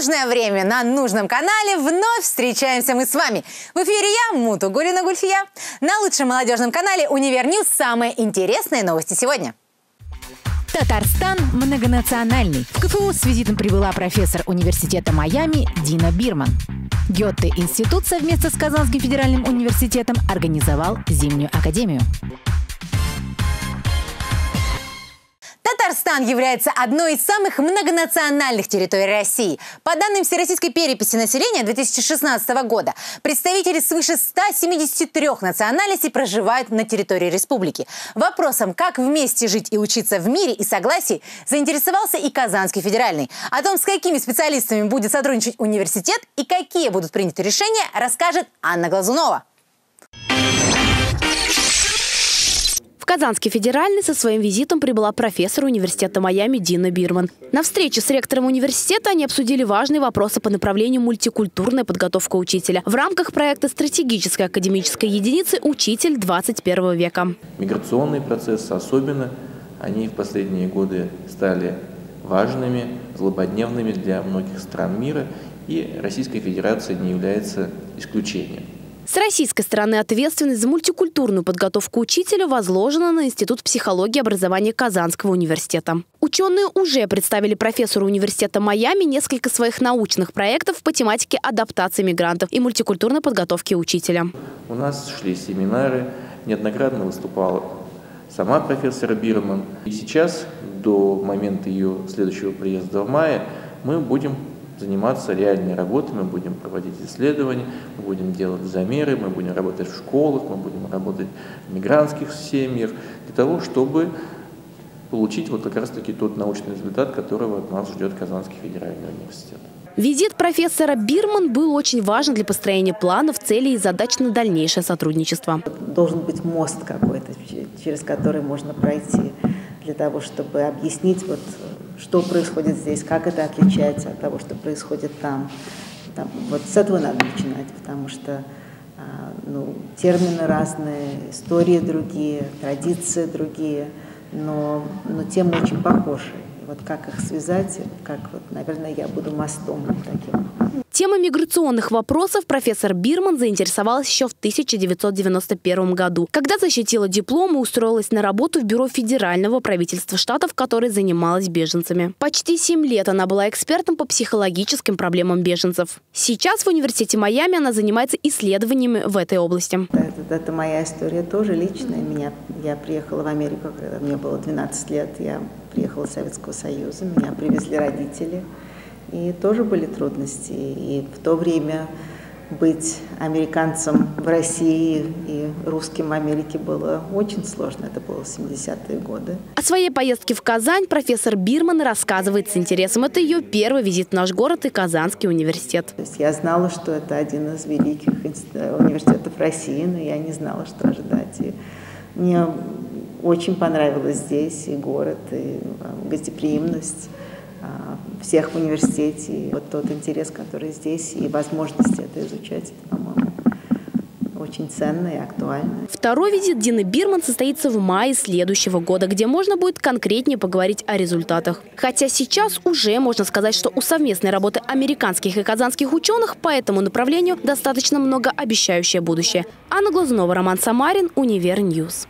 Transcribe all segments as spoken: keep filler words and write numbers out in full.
нужное время на нужном канале вновь встречаемся мы с вами. В эфире я, Мутугуллина Гульфия. На лучшем молодежном канале Универньюз самые интересные новости сегодня. Татарстан многонациональный. В КФУ с визитом прибыла профессор университета Майами Дина Бирман. Гёте-институт совместно с Казанским федеральным университетом организовал зимнюю академию. Татарстан является одной из самых многонациональных территорий России. По данным Всероссийской переписи населения две тысячи шестнадцатого года, представители свыше ста семидесяти трёх национальностей проживают на территории республики. Вопросом, как вместе жить и учиться в мире и согласии, заинтересовался и Казанский федеральный. О том, с какими специалистами будет сотрудничать университет и какие будут приняты решения, расскажет Анна Глазунова. В Казанский федеральный со своим визитом прибыла профессор университета Майами Дина Бирман. На встрече с ректором университета они обсудили важные вопросы по направлению мультикультурная подготовка учителя в рамках проекта стратегической академической единицы «Учитель двадцать первого века». Миграционные процессы особенно, они в последние годы стали важными, злободневными для многих стран мира, и Российская Федерация не является исключением. С российской стороны ответственность за мультикультурную подготовку учителя возложена на Институт психологии и образования Казанского университета. Ученые уже представили профессору университета Майами несколько своих научных проектов по тематике адаптации мигрантов и мультикультурной подготовки учителя. У нас шли семинары, неоднократно выступала сама профессор Бирман. И сейчас, до момента ее следующего приезда в мае, мы будем заниматься реальной работой, мы будем проводить исследования, мы будем делать замеры, мы будем работать в школах, мы будем работать в мигрантских семьях, для того, чтобы получить вот как раз-таки тот научный результат, которого от нас ждет Казанский федеральный университет. Визит профессора Бирман был очень важен для построения планов, целей и задач на дальнейшее сотрудничество. Должен быть мост какой-то, через который можно пройти, для того, чтобы объяснить, вот, что происходит здесь, как это отличается от того, что происходит там. там вот с этого надо начинать, потому что ну, термины разные, истории другие, традиции другие, но, но темы очень похожи. Вот как их связать, как, вот, наверное, я буду мостом таким. Темой миграционных вопросов профессор Бирман заинтересовалась еще в тысяча девятьсот девяносто первом году, когда защитила диплом и устроилась на работу в бюро федерального правительства штатов, которое занималось беженцами. Почти семь лет она была экспертом по психологическим проблемам беженцев. Сейчас в университете Майами она занимается исследованиями в этой области. Это, это моя история тоже личная. Меня, я приехала в Америку, когда мне было двенадцать лет. Я приехала из Советского Союза, меня привезли родители. И тоже были трудности. И в то время быть американцем в России и русским в Америке было очень сложно. Это было семидесятые годы. О своей поездке в Казань профессор Бирман рассказывает с интересом. Это ее первый визит в наш город и Казанский университет. То есть я знала, что это один из великих университетов России, но я не знала, что ожидать. И мне очень понравилось здесь и город, и гостеприимность всех в университете, и вот тот интерес, который здесь, и возможность это изучать, по-моему, очень ценно и актуально. Второй визит Дины Бирман состоится в мае следующего года, где можно будет конкретнее поговорить о результатах. Хотя сейчас уже можно сказать, что у совместной работы американских и казанских ученых по этому направлению достаточно многообещающее будущее. Анна Глазунова, Роман Самарин, Универньюз.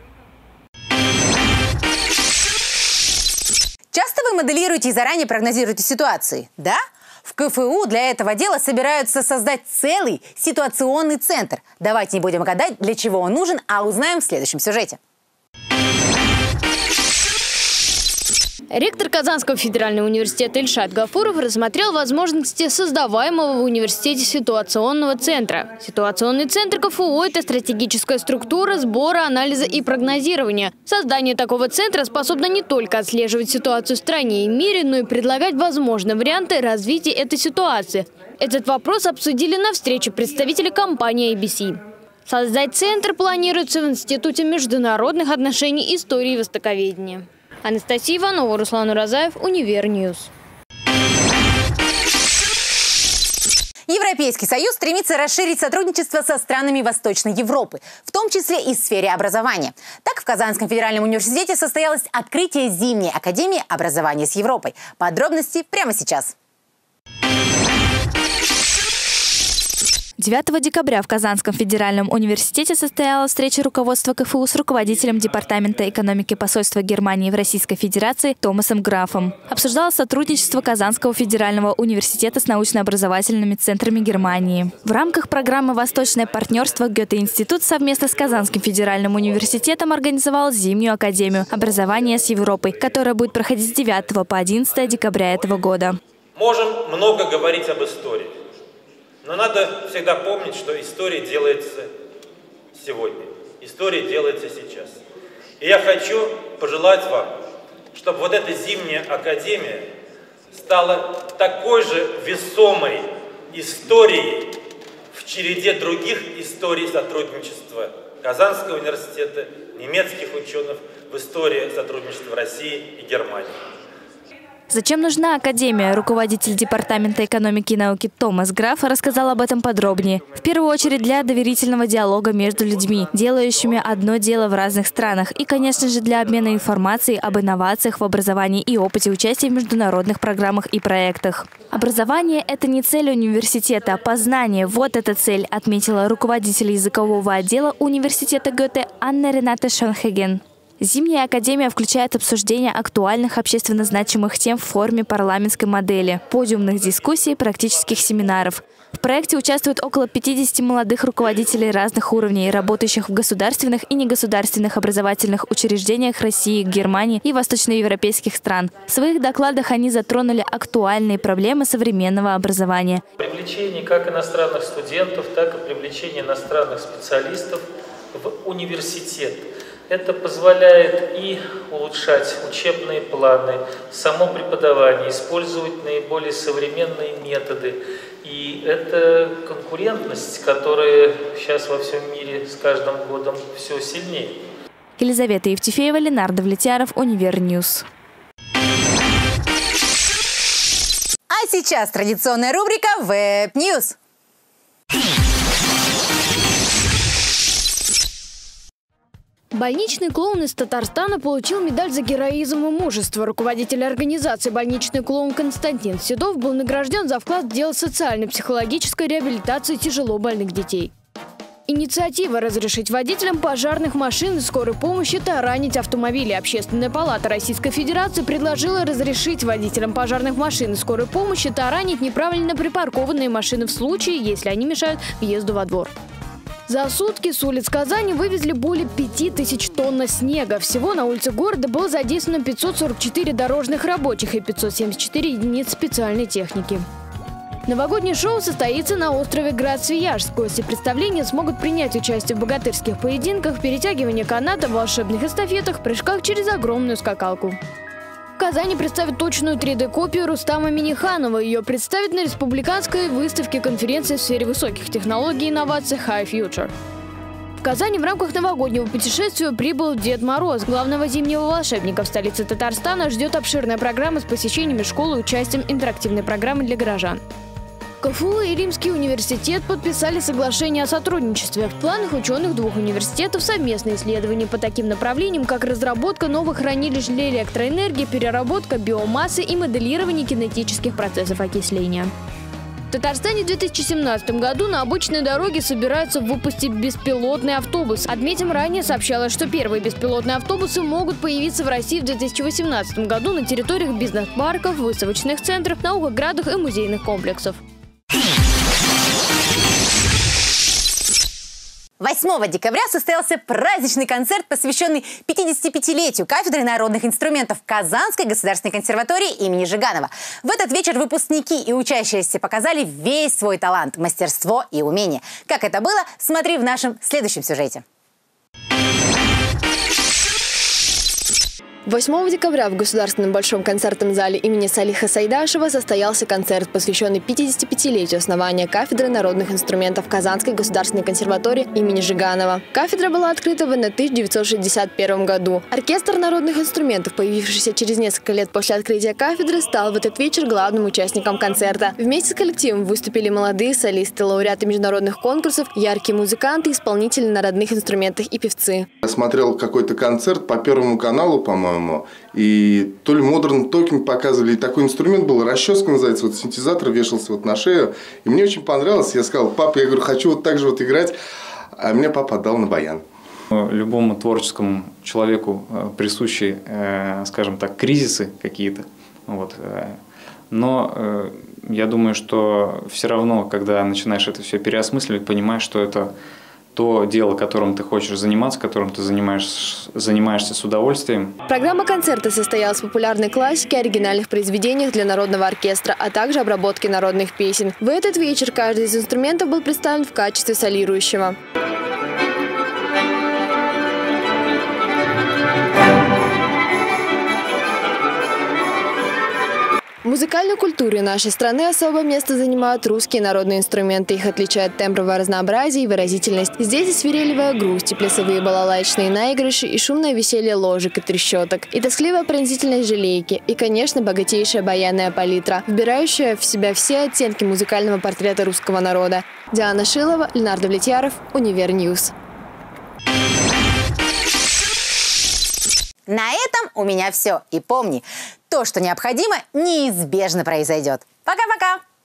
Часто вы моделируете и заранее прогнозируете ситуации, да? В КФУ для этого дела собираются создать целый ситуационный центр. Давайте не будем гадать, для чего он нужен, а узнаем в следующем сюжете. Ректор Казанского федерального университета Ильшат Гафуров рассмотрел возможности создаваемого в университете ситуационного центра. Ситуационный центр КФУ – это стратегическая структура сбора, анализа и прогнозирования. Создание такого центра способно не только отслеживать ситуацию в стране и мире, но и предлагать возможные варианты развития этой ситуации. Этот вопрос обсудили на встрече представители компании эй би си. Создать центр планируется в Институте международных отношений, истории и востоковедения. Анастасия Иванова, Руслан Уразаев, Универньюз. Европейский Союз стремится расширить сотрудничество со странами Восточной Европы, в том числе и в сфере образования. Так, в Казанском федеральном университете состоялось открытие зимней академии образования с Европой. Подробности прямо сейчас. девятого декабря в Казанском федеральном университете состоялась встреча руководства КФУ с руководителем Департамента экономики посольства Германии в Российской Федерации Томасом Графом. Обсуждалось сотрудничество Казанского федерального университета с научно-образовательными центрами Германии. В рамках программы «Восточное партнерство» Гёте-институт совместно с Казанским федеральным университетом организовал зимнюю академию образования с Европой, которая будет проходить с девятого по одиннадцатое декабря этого года. Можем много говорить об истории, но надо всегда помнить, что история делается сегодня, история делается сейчас. И я хочу пожелать вам, чтобы вот эта зимняя академия стала такой же весомой историей в череде других историй сотрудничества Казанского университета, немецких ученых в истории сотрудничества России и Германии. Зачем нужна академия? Руководитель Департамента экономики и науки Томас Граф рассказал об этом подробнее. В первую очередь для доверительного диалога между людьми, делающими одно дело в разных странах. И, конечно же, для обмена информацией об инновациях в образовании и опыте участия в международных программах и проектах. Образование – это не цель университета, а познание. Вот эта цель, отметила руководитель языкового отдела университета Гёте Анна Рената Шонхеген. Зимняя академия включает обсуждение актуальных общественно значимых тем в форме парламентской модели, подиумных дискуссий и практических семинаров. В проекте участвуют около пятидесяти молодых руководителей разных уровней, работающих в государственных и негосударственных образовательных учреждениях России, Германии и восточноевропейских стран. В своих докладах они затронули актуальные проблемы современного образования. Привлечение как иностранных студентов, так и привлечение иностранных специалистов в университет. Это позволяет и улучшать учебные планы, само преподавание, использовать наиболее современные методы. И это конкурентность, которая сейчас во всем мире с каждым годом все сильнее. Елизавета Евтефеева, Ленардо Влетьяров, Универньюз. А сейчас традиционная рубрика «Веб Ньюс». Больничный клоун из Татарстана получил медаль за героизм и мужество. Руководитель организации «Больничный клоун» Константин Седов был награжден за вклад в дело социально-психологической реабилитации тяжело больных детей. Инициатива разрешить водителям пожарных машин и скорой помощи таранить автомобили. Общественная палата Российской Федерации предложила разрешить водителям пожарных машин и скорой помощи таранить неправильно припаркованные машины в случае, если они мешают въезду во двор. За сутки с улиц Казани вывезли более пяти тысяч тонн снега. Всего на улице города было задействовано пятьсот сорок четыре дорожных рабочих и пятьсот семьдесят четыре единиц специальной техники. Новогоднее шоу состоится на острове Град-Свияжск. Гости представления смогут принять участие в богатырских поединках, перетягивании каната, волшебных эстафетах, прыжках через огромную скакалку. В Казани представят точную три дэ копию Рустама Минниханова. Ее представят на республиканской выставке конференции в сфере высоких технологий и инноваций High Future. В Казани в рамках новогоднего путешествия прибыл Дед Мороз. Главного зимнего волшебника в столице Татарстана ждет обширная программа с посещениями школы и участием интерактивной программы для горожан. КФУ и Римский университет подписали соглашение о сотрудничестве. В планах ученых двух университетов совместные исследования по таким направлениям, как разработка новых хранилищ для электроэнергии, переработка биомассы и моделирование кинетических процессов окисления. В Татарстане в две тысячи семнадцатом году на обычной дороге собираются выпустить беспилотный автобус. Отметим, ранее сообщалось, что первые беспилотные автобусы могут появиться в России в две тысячи восемнадцатом году на территориях бизнес-парков, выставочных центров, наукоградах и музейных комплексов. восьмого декабря состоялся праздничный концерт, посвященный пятидесятипятилетию кафедры народных инструментов Казанской государственной консерватории имени Жиганова. В этот вечер выпускники и учащиеся показали весь свой талант, мастерство и умение. Как это было, смотри в нашем следующем сюжете. восьмого декабря в Государственном большом концертном зале имени Салиха Сайдашева состоялся концерт, посвященный пятидесятипятилетию основания кафедры народных инструментов Казанской государственной консерватории имени Жиганова. Кафедра была открыта в тысяча девятьсот шестьдесят первом году. Оркестр народных инструментов, появившийся через несколько лет после открытия кафедры, стал в этот вечер главным участником концерта. Вместе с коллективом выступили молодые солисты, лауреаты международных конкурсов, яркие музыканты, исполнители на родных инструментах и певцы. Я смотрел какой-то концерт по Первому каналу, по-моему. по-моему. И то ли Modern Talking показывали, и такой инструмент был, расческа называется, вот синтезатор вешался вот на шею. И мне очень понравилось. Я сказал: папа, я говорю, хочу вот так же вот играть. А мне папа отдал на баян. Любому творческому человеку присущи, скажем так, кризисы какие-то. Вот. Но я думаю, что все равно, когда начинаешь это все переосмысливать, понимаешь, что это то дело, которым ты хочешь заниматься, которым ты занимаешься, занимаешься с удовольствием. Программа концерта состоялась в популярной классике, оригинальных произведениях для народного оркестра, а также обработке народных песен. В этот вечер каждый из инструментов был представлен в качестве солирующего. В музыкальной культуре нашей страны особое место занимают русские народные инструменты. Их отличает тембровое разнообразие и выразительность. Здесь и свирелевая грусть, и плясовые балалайчные наигрыши, и шумное веселье ложек и трещоток, и тоскливая пронзительность жалейки, и, конечно, богатейшая баянная палитра, вбирающая в себя все оттенки музыкального портрета русского народа. Диана Шилова, Ленардо Влетьяров, Универньюз. На этом у меня все. И помни, то, что необходимо, неизбежно произойдет. Пока-пока!